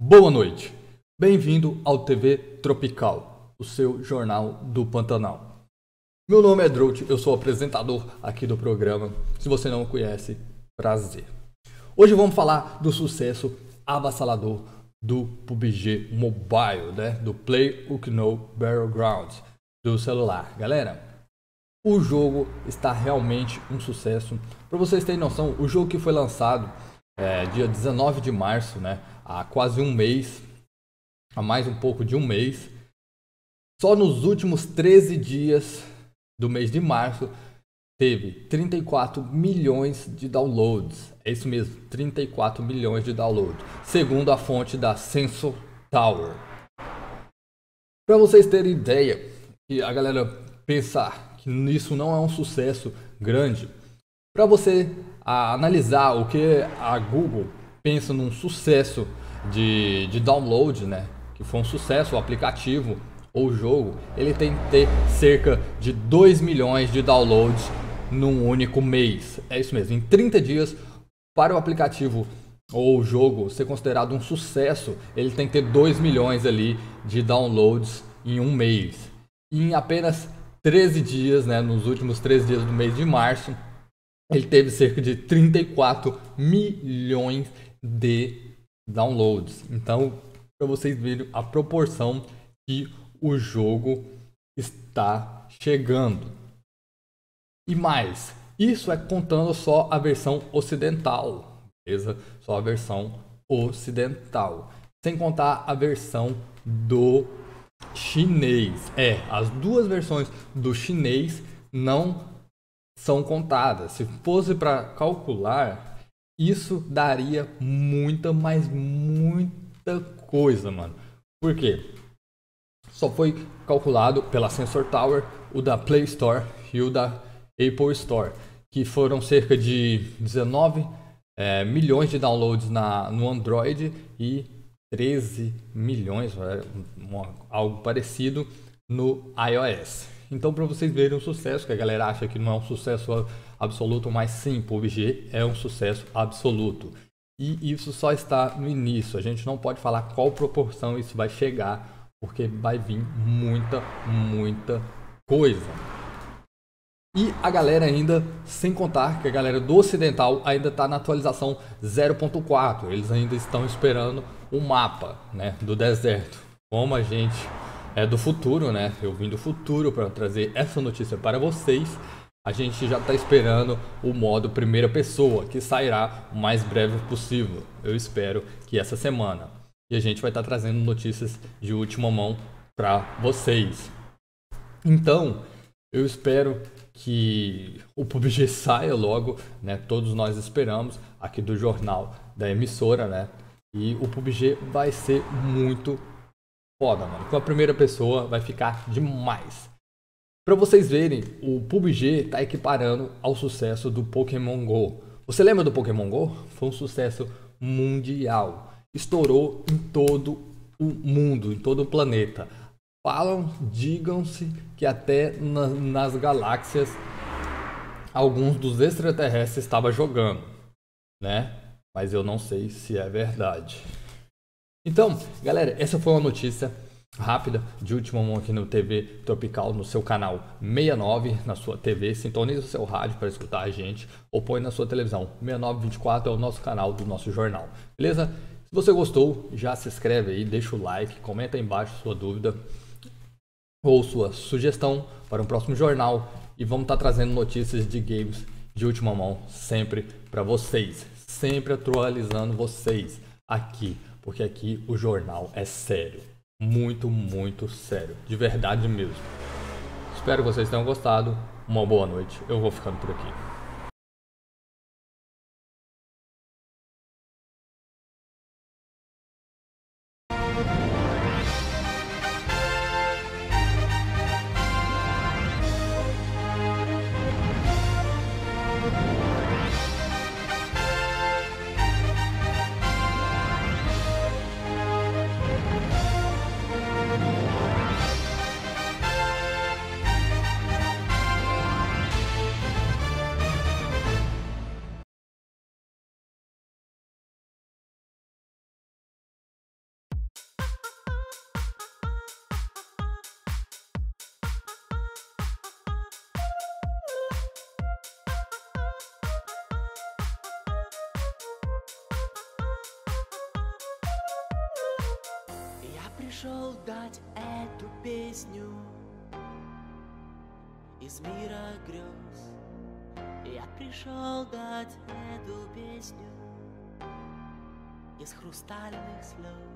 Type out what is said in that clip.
Boa noite, bem-vindo ao TV Tropical, o seu jornal do Pantanal. Meu nome é Drought, eu sou o apresentador aqui do programa. Se você não o conhece, prazer. Hoje vamos falar do sucesso avassalador do PUBG Mobile, né? Do PlayerUnknown's Battlegrounds do celular. Galera, o jogo está realmente um sucesso. Para vocês terem noção, o jogo que foi lançado dia 19 de março, né? Há quase um mês, há mais um pouco de um mês, só nos últimos 13 dias do mês de março teve 34 milhões de downloads. É isso mesmo, 34 milhões de downloads, segundo a fonte da Sensor Tower. Para vocês terem ideia, e a galera pensar que isso não é um sucesso grande, para você analisar o que a Google pensa num sucesso de download, né? Que foi um sucesso o aplicativo ou o jogo, ele tem que ter cerca de 2 milhões de downloads num único mês. É isso mesmo, em 30 dias, para o aplicativo ou o jogo ser considerado um sucesso, ele tem que ter 2 milhões ali de downloads em um mês. E em apenas 13 dias, né, nos últimos 13 dias do mês de março, ele teve cerca de 34 milhões de downloads. Então, para vocês verem a proporção que o jogo está chegando. E mais, isso é contando só a versão ocidental, beleza? Só a versão ocidental, sem contar a versão do chinês. As duas versões do chinês não são contadas. Se fosse para calcular, isso daria muita, mas muita coisa, mano. Por quê? Só foi calculado pela Sensor Tower o da Play Store e o da Apple Store, que foram cerca de 19 milhões de downloads no Android e 13 milhões, algo parecido, no iOS. Então, para vocês verem o sucesso, que a galera acha que não é um sucesso absoluto, mas sim, o PUBG é um sucesso absoluto. E isso só está no início. A gente não pode falar qual proporção isso vai chegar, porque vai vir muita coisa. E a galera ainda, sem contar que a galera do ocidental ainda está na atualização 0.4. Eles ainda estão esperando o mapa, né, do deserto. Como a gente é do futuro, né? Eu vim do futuro para trazer essa notícia para vocês. A gente já está esperando o modo primeira pessoa, que sairá o mais breve possível. Eu espero que essa semana. E a gente vai estar trazendo notícias de última mão para vocês. Então, eu espero que o PUBG saia logo, né? Todos nós esperamos aqui do jornal da emissora, né? E o PUBG vai ser muito foda, mano. Com a primeira pessoa vai ficar demais. Pra vocês verem, o PUBG tá equiparando ao sucesso do Pokémon GO. Você lembra do Pokémon GO? Foi um sucesso mundial. Estourou em todo o mundo, em todo o planeta. Digam-se que até nas galáxias alguns dos extraterrestres estavam jogando, né? Mas eu não sei se é verdade. Então, galera, essa foi uma notícia rápida de última mão aqui no TV Tropical, no seu canal 69, na sua TV. Sintonize o seu rádio para escutar a gente ou põe na sua televisão. 6924 é o nosso canal do nosso jornal, beleza? Se você gostou, já se inscreve aí, deixa o like, comenta aí embaixo sua dúvida ou sua sugestão para um próximo jornal. E vamos estar trazendo notícias de games de última mão sempre para vocês. Sempre atualizando vocês aqui. Porque aqui o jornal é sério. Muito sério. De verdade mesmo. Espero que vocês tenham gostado. Uma boa noite. Eu vou ficando por aqui. пришел дать эту песню из мира грез. Я пришел дать эту песню из хрустальных слез.